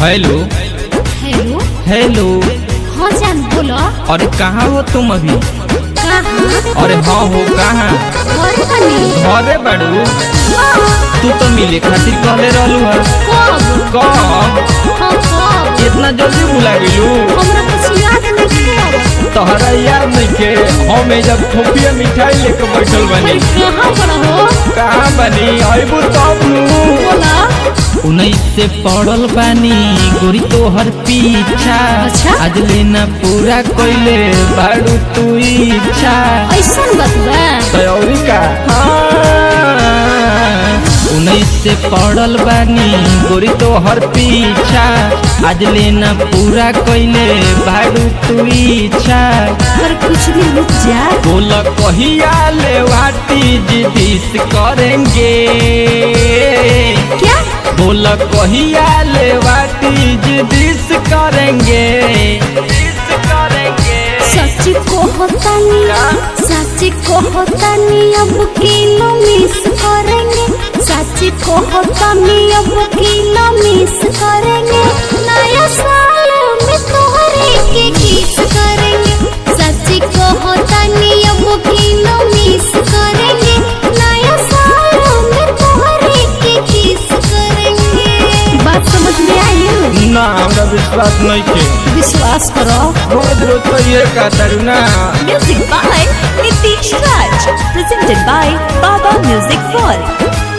Hello hello hello. हाँ जान बोलो। अरे कहाँ हो तुम अभी? कहाँ? अरे हाँ हो कहाँ? घरे बनी। घरे बड़ू? हाँ। तू तो मिले खातिर कहले रहलू है। कब? कब? हाँ कब? इतना जल्दी भुला गेलू? हमरा कुछ याद नहीं है। तोहरा याद नहीं के हम जब खोपिया मिठाई लेके बैठल बनी। कहाँ पर हो? कहाँ बनी? आइबू तब बोला। 19 से पड़ल बानी गोरी तोहर पीछा। अच्छा? आज लेना पूरा कोइले बाड़ू तू इच्छा। ऐसा बतबा? तयौरी का? हाँ 19 से पड़ल बानी गोरी तोहर पीछा। आज लेना पूरा कोइले बाड़ू तू इच्छा। पर कुछ दिन रुक जा। बोला कहिया ले वाटी जिदिस करेंगे। क्या? बोला कहिया ले वाटी जिदिस करेंगे। सच्ची को होता नहीं, सच्ची को होता नहीं, अब किलो मिस करेंगे। सच्ची को होता नहीं, अब किलो मिस करेंगे। नया साल में तोहरे के किस करेंगे। सच्ची को होता नहीं, अब किलो मिस करेंगे। नया साल में तोहरे के किस करेंगे। बात समझ में आई? ना हमरा विश्वास नहीं के। विश्वास करो। रोज रोज तो ये कहता रू ना। Music by Nitish Raj, presented by Baba Music World.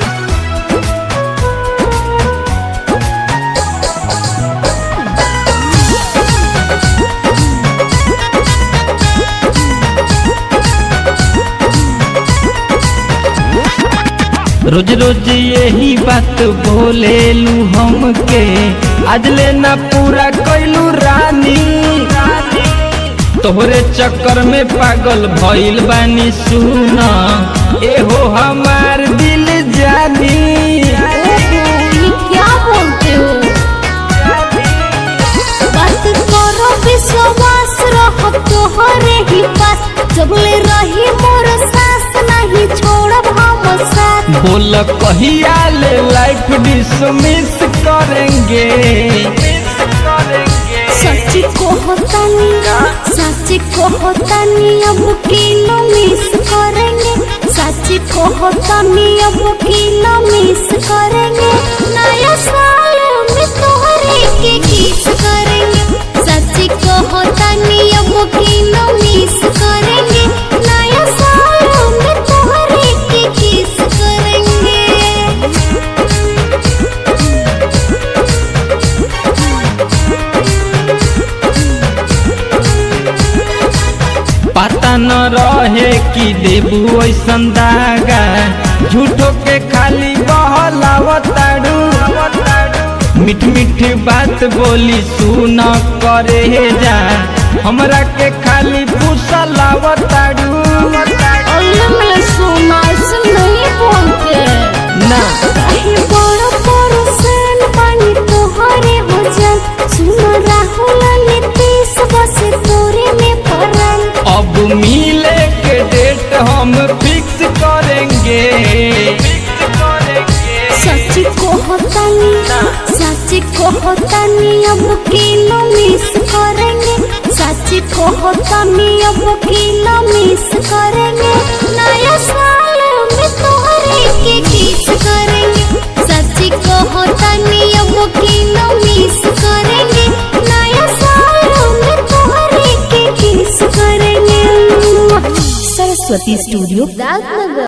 रोज रोज यही बात बोलेलू हमके। आज लेना पूरा कोइलू रानी। तोहरे चक्कर में पागल भइल बानी सुना। एहो हमार दिल जानी। ये क्या बोलते हो? बात करो विश्वास रहो तोहरे ही पास। जब ले रही मोर सास नहीं छोड़ब हम साथ। बोल कहिया ले लाइफ डिसमिस करेंगे। सच्ची को होता नहीं, सच्ची को होता नहीं, अब किलो मिस करेंगे। सच्ची को होता नहीं, अब किलो मिस करेंगे। नया साल में तोहरे के किस करेंगे। सच्ची को होता नहीं, अब किलो मिस करेंगे। नया साल में तोहरे के किस करेंगे। पता न रहे कि देबू ऐसन दागा। झूठो के खाली बहलावताड़ू। मीठ मीठ बात बोली सुन करे जा। हमरा के खाली फुसलावताड़ू। सुना ऐसे नहीं बोलते ना। बड़ा परेशान पानी तोहरे हो जान। सुनो राहुल नीतीश बस तोरे में परान। अब मिले के डेट हम फिक्स करेंगे। सच्ची को होता नहीं, सच्ची को होता नहीं, अब किलो मिस करेंगे। सच्ची को होता नहीं, अब किलो मिस करेंगे। नया साल में तोहरे के किस करेंगे। सच्ची को होता नहीं, अब किलो मिस करेंगे। नया साल में तोहरे के किस करेंगे। Saraswati Studio, Dadnagar.